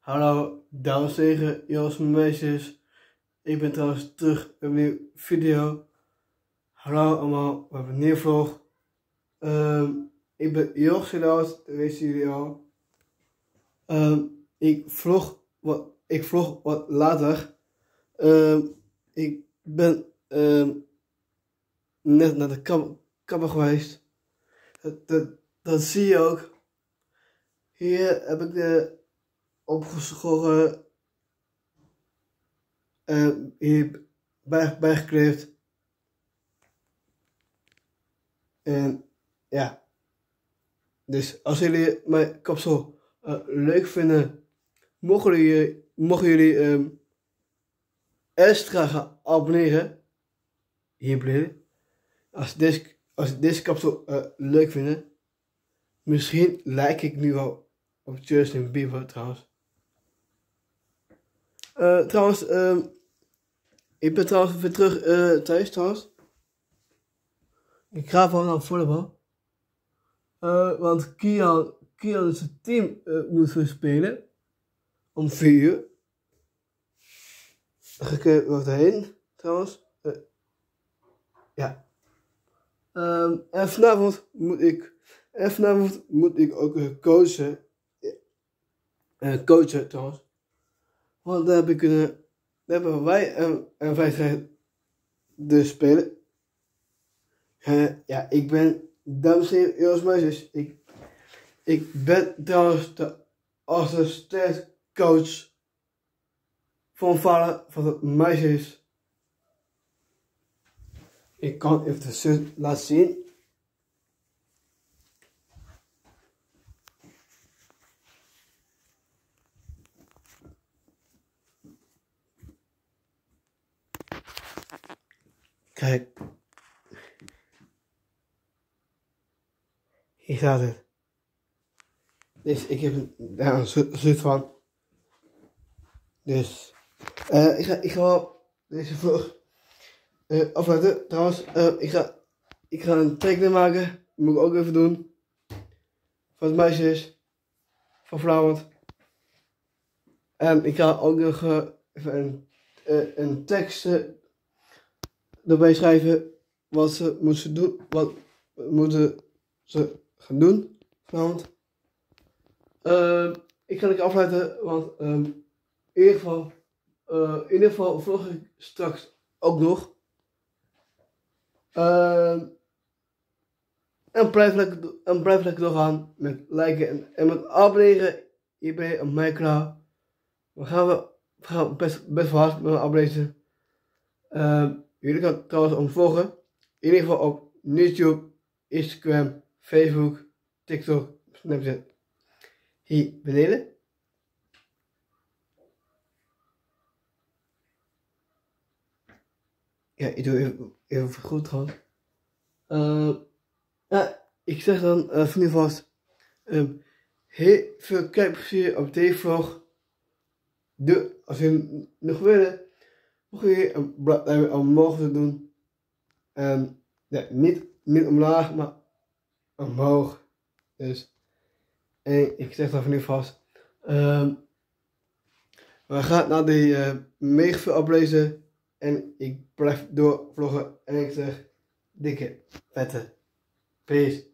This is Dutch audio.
Hallo dames en heren, jongens en meisjes. Ik ben trouwens terug met een nieuwe video. Hallo allemaal, we hebben een nieuwe vlog. Ik ben Jos Helaas, dat weten jullie al. Ik vlog wat later. Ik ben net naar de kapper geweest. Dat zie je ook. Hier heb ik de opgeschoren hier bijgekleefd. En ja, dus als jullie mijn kapsel leuk vinden, mogen jullie extra gaan abonneren. Hier beneden. Als deze kapsel leuk vinden, misschien lijk ik nu wel op Justin Bieber trouwens. Ik ben trouwens weer terug thuis trouwens. Ik ga gewoon naar volleybal. Want Kian is het team moet spelen. Om 4 uur. Dan ga ik er wat heen trouwens. Ja. En vanavond moet ik ook coachen. Coachen trouwens. Want daar hebben wij een wedstrijd dus spelen. Ja, ik ben, dames en heren, jongens en meisjes, ik ben trouwens de assistentcoach van vader van de meisjes. Ik kan even de shirt laten zien. Kijk. Hier staat het. Dus ik heb daar een shirt van. Dus ik ga wel deze vlog afsluiten. Trouwens, ik ga een tekening maken. Dat moet ik ook even doen. Van het meisjes. Van vanavond. En ik ga ook nog even een tekst erbij schrijven. Wat ze moeten doen. Wat moeten ze gaan doen vanavond. Ik ga het afsluiten, want in ieder geval vlog ik straks ook nog. En blijf lekker doorgaan met liken en met abonneren. Hier ben je op mijn kanaal. We gaan best wel hard met mijn abonneren. Jullie kunnen trouwens ons volgen. In ieder geval op YouTube, Instagram, Facebook, TikTok, Snapchat. Hier beneden. Ja, ik doe even goed trouwens. Ja, ik zeg dan van nu vast. Heel veel kijkplezier op deze vlog. Als jullie nog willen, mogen jullie een blad omhoog doen. Ja, niet omlaag, maar omhoog. Dus. En ik zeg dat van nu vast. We gaan naar die mega veel oplezen. En ik blijf door vloggen. En ik zeg dikke, vette peace.